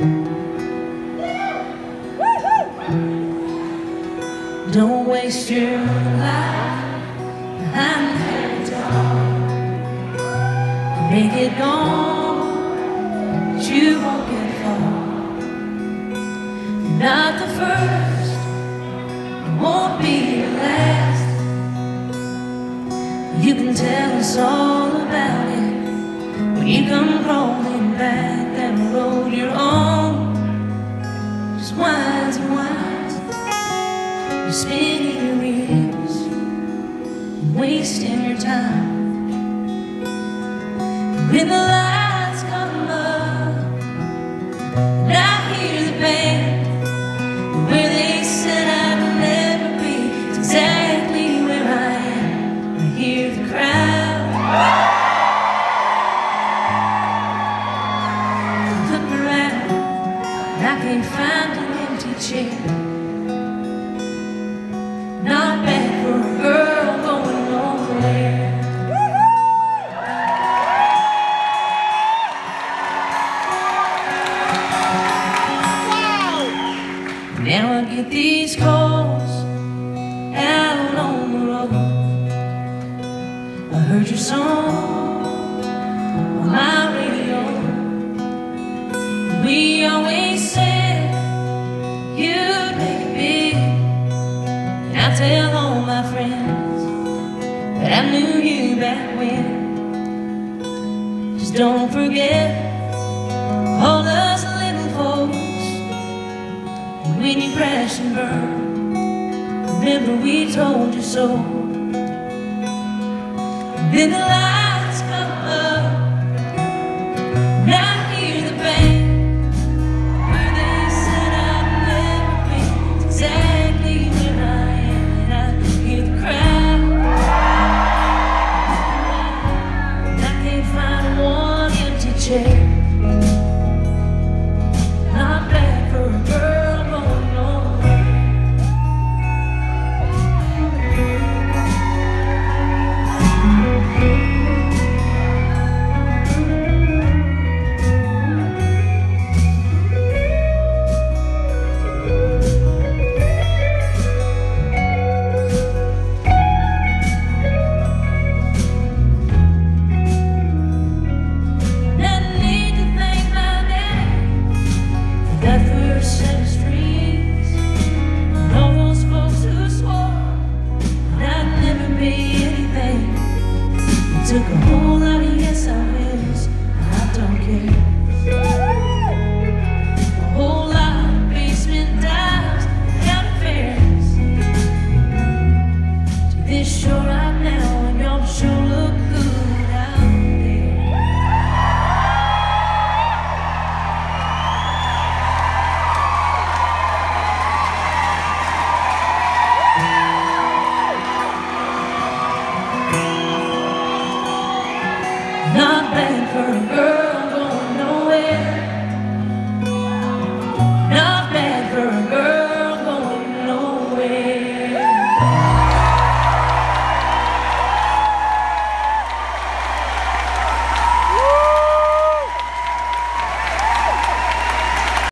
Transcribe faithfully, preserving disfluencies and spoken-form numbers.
Don't waste your life behind that door. Make it gone, but you won't get far. You're not the first, you won't be the last. You can tell us all about it when you come crawling back that road you're on. Just winds and winds, you're spinning your wheels and wasting your time. When the lights come up and I hear the band, where they said I'd never be, it's exactly where I am. I hear the crowd, I look around and I can't find an empty chair. Not bad for a girl going nowhere. Now I get these calls out on the road. I heard your song on my radio. We always said you'd make it big, and I tell all my friends that I knew you back when. Just don't forget all us little folks. When you crash and burn, remember we told you so. Then the light